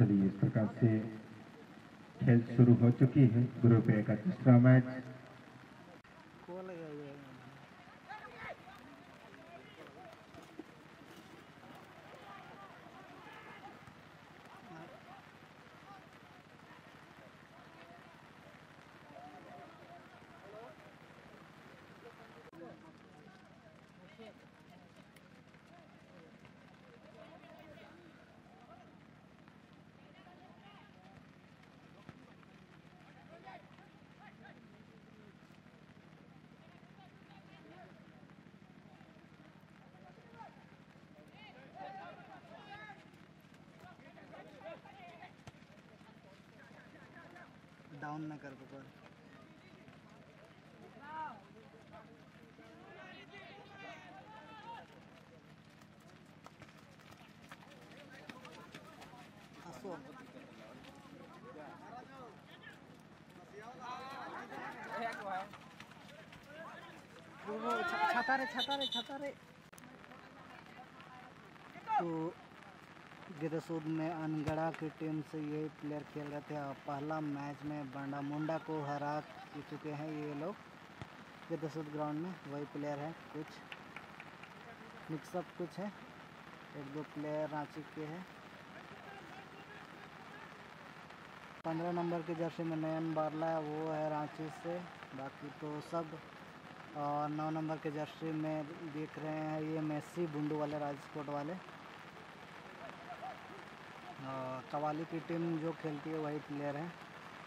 चलिए, इस प्रकार से खेल शुरू हो चुकी है। ग्रुप ए का तीसरा मैच। डाउन ना कर पकड़। छाता रे। तो गिरसूद में अनगढ़ा की टीम से यही प्लेयर खेल रहे थे। पहला मैच में बांडा मुंडा को हरा चुके हैं ये लोग गिरसूद ग्राउंड में। वही प्लेयर है, कुछ मिक्सअप कुछ है। एक दो प्लेयर रांची के हैं। 15 नंबर की जर्सी में नयन बारला है, वो है रांची से। बाकी तो सब 9 नंबर के जर्सी में देख रहे हैं ये मेसी बुंडू वाले राजकोट वाले। कवाली की टीम जो खेलती है वही प्लेयर है।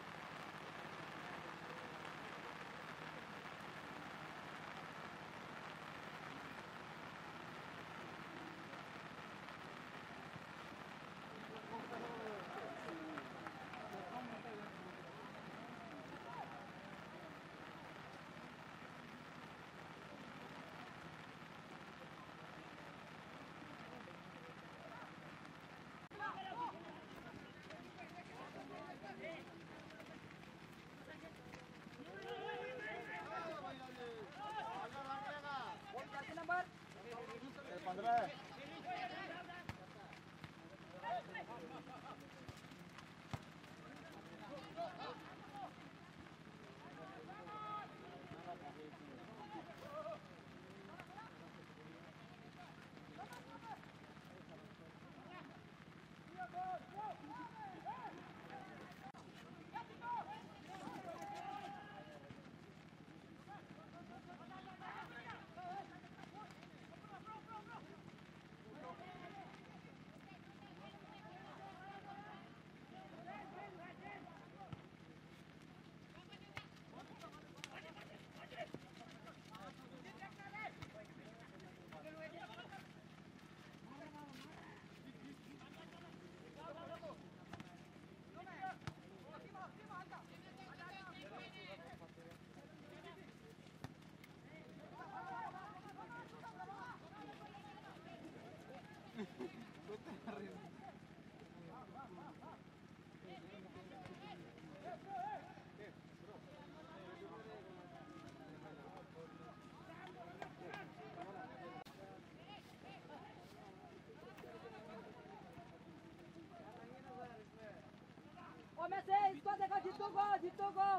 इसको देखो, जीतो को।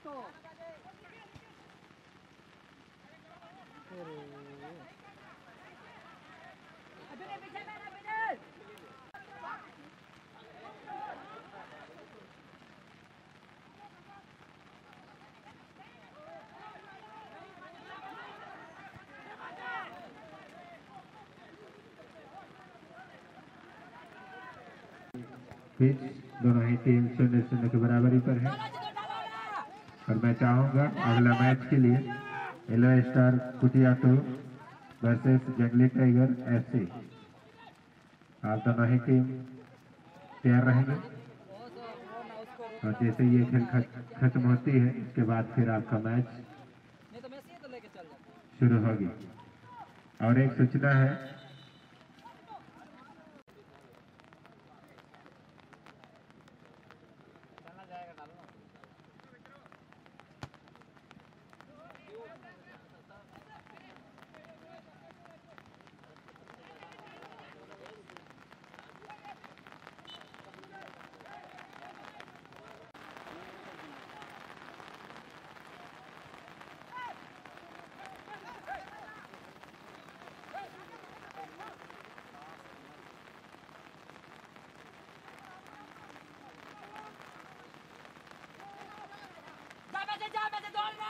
इसको अभी नहीं पीछे में ना पीछे पिच दोनों ही टीम 0-0 के बराबरी पर है और मैं चाहूंगा अगला मैच के लिए येलो स्टार कुटिया 2 वर्सेस जंगली टाइगर FC। आप दोनों ही टीम तैयार रहेंगे और जैसे ये खेल खत्म होती है इसके बाद फिर आपका मैच नहीं तो मैं सीधे तो लेके चल जाता शुरू होगी। और एक सूचना है, जा मैं से दौड़ना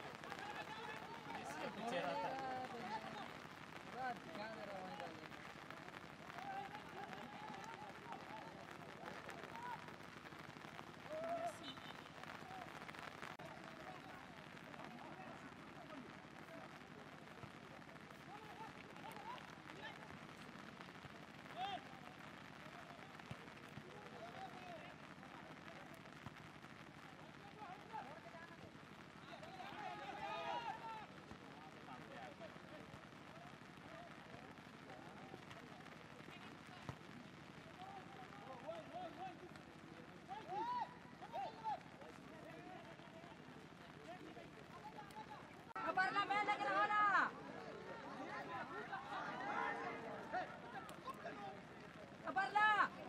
परला मैं लेके रहो ना परला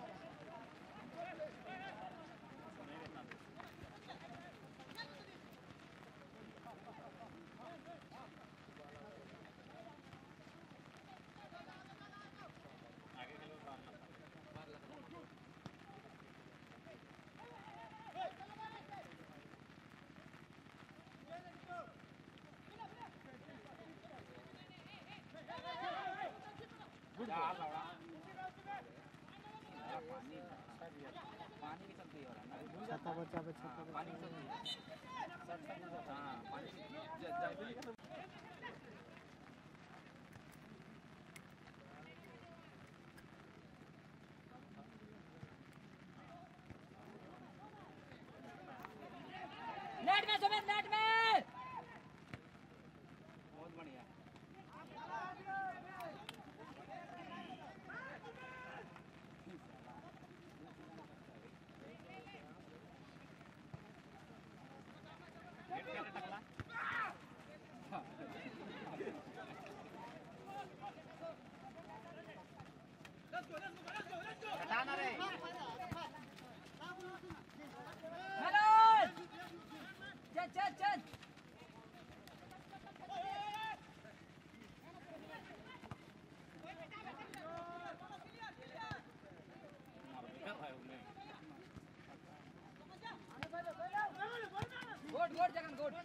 छाता बचा पानी नेट में सुमित नेट में बहुत बढ़िया हटाना रे हेलो चल चल चल गुड जगन गुड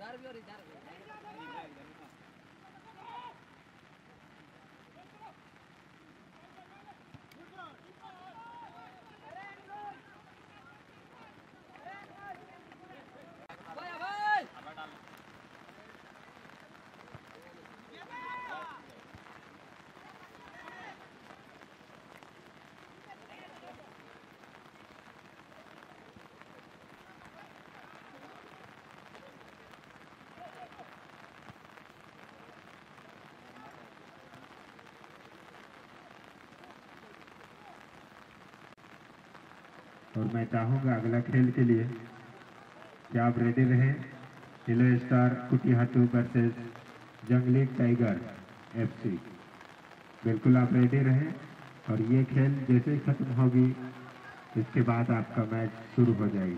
इधर भी और इधर भी भाई भाई और मैं चाहूंगा अगला खेल के लिए कि आप रेडी रहें। येलो स्टार कुटियाटू वर्सेस जंगली टाइगर एफसी। बिल्कुल आप रेडी रहें और ये खेल जैसे ही खत्म होगी इसके बाद आपका मैच शुरू हो जाएगी।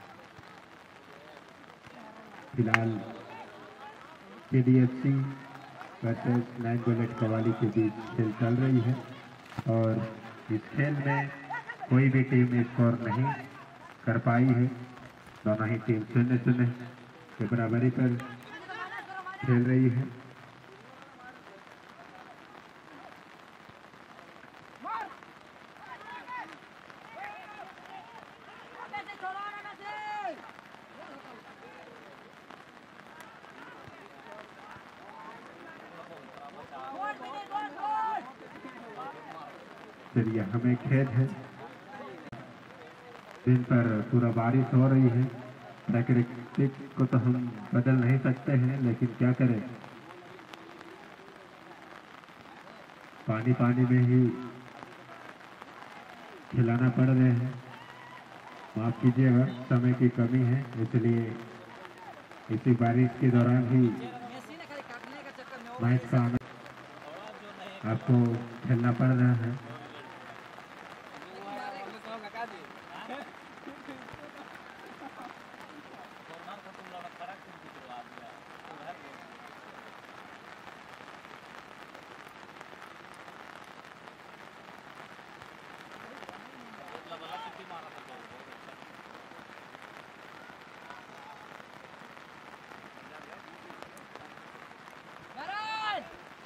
फिलहाल केडीएफसी वर्सेस 9 बुलेट कवाली के बीच खेल चल रही है और इस खेल में कोई भी टीम स्कोर नहीं कर पाई है। दोनों ही टीम 0-0 के बराबरी पर खेल रही है। चलिए हमें खेद है दिन पर पूरा बारिश हो रही है। प्राकृतिक को तो हम बदल नहीं सकते हैं लेकिन क्या करें, पानी पानी में ही खिलाना पड़ रहे हैं। माफ कीजिएगा समय की कमी है इसलिए इसी बारिश के दौरान ही मेसी ने खाली काटने का चक्कर में मैच का आनंद आपको खेलना पड़ रहा है। Maran!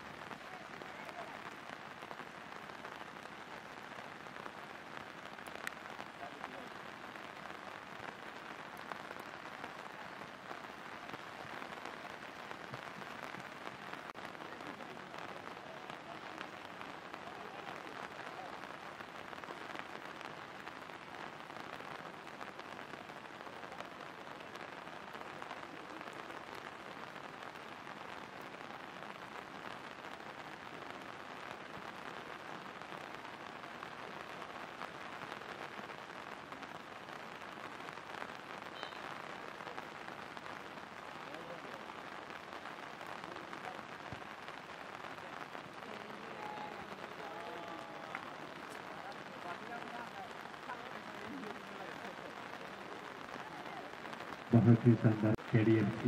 बहुत ही शानदार केडीएफसी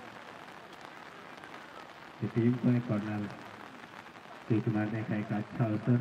की टीम को एक कॉर्नर किक मारने का एक अच्छा अवसर।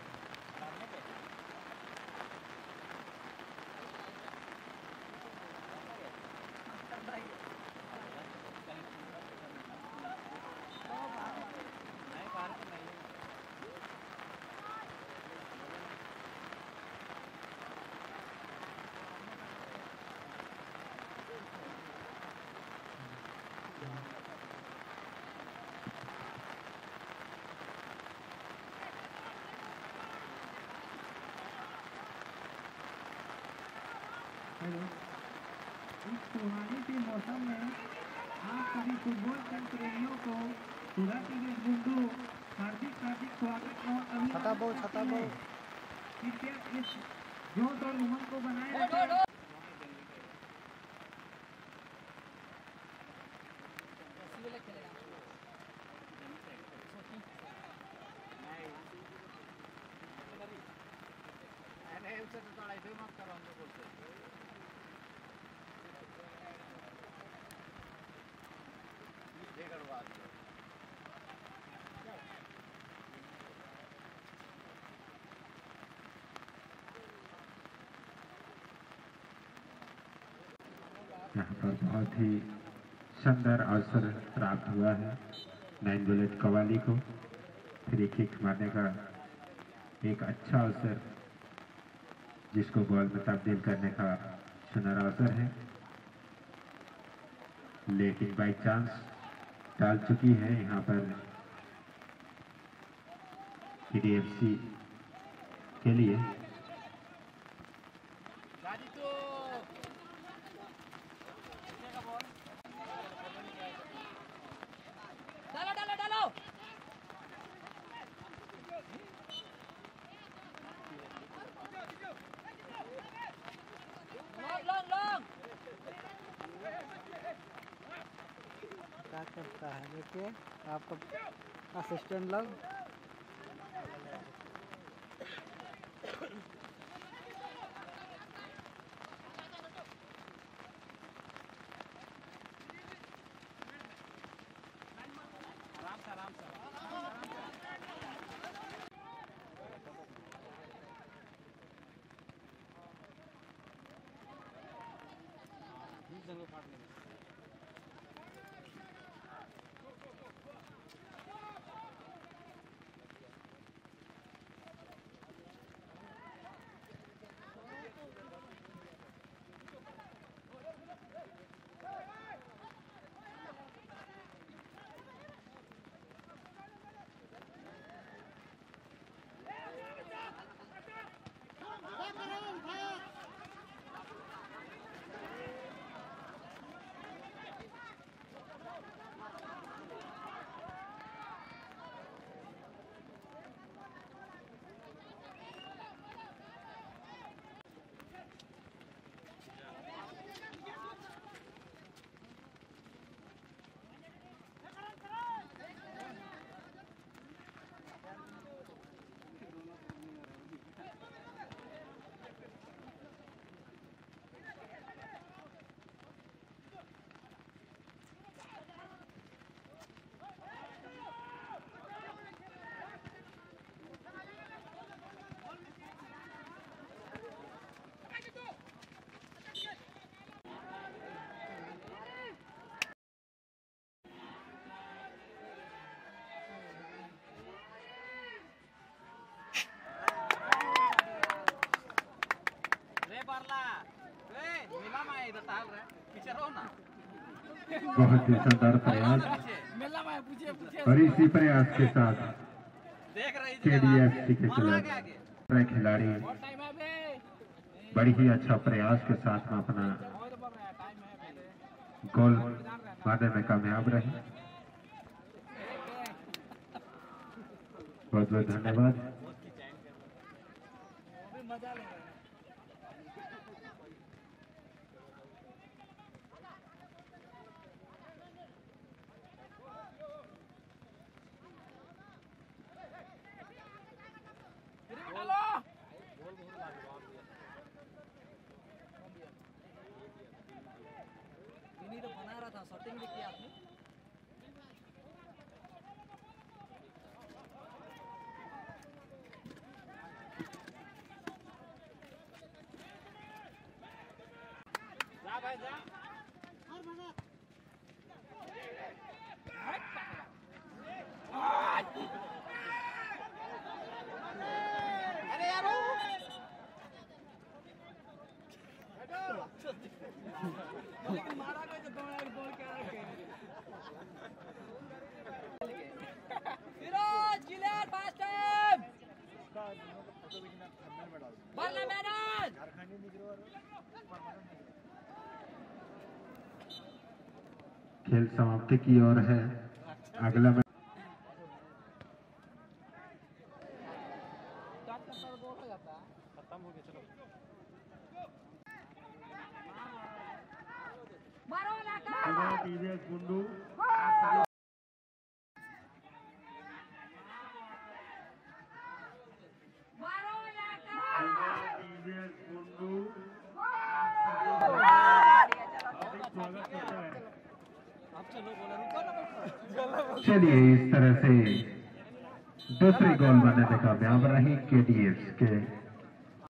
इस सुहाने के मौसम में आप सभी फुटबॉल प्रेमियों को सूरत के गुंडू हार्दिक स्वागत और छता बहु कृपया इस जोश और उमंग को बनाए Hold, रखें। hold, hold. यहाँ पर बहुत ही शानदार अवसर प्राप्त हुआ है नैन बुलेट कवाली को फ्री किक मारने का एक अच्छा अवसर, जिसको बॉल में तब्दील करने का सुनहरा अवसर है, लेकिन बाई चांस डाल चुकी है यहाँ पर KDFC के लिए। डालो डालो डालो लॉन्ग लॉन्ग लॉन्ग क्या करता है देखिए आपका असिस्टेंट लोग। बहुत ही शानदार प्रयास, और इसी प्रयास के साथ KDFC के खिलाफ खिलाड़ी बड़ी ही अच्छा प्रयास के साथ में अपना गोल मारने में कामयाब रहे। बहुत बहुत धन्यवाद। तो बना रहा था, शॉटिंग भी किया आपने। जा भाई जा। अरे यार लेकिन मारा गया तो गोल क्या रखे फिरोज गिलार फास्ट टाइम बल्ला मैनेज खेल समाप्ति की ओर है। अगला मैच TVS गुंडू चलिए, इस तरह से दूसरी गोल बनाने में कामयाब रही KDFC के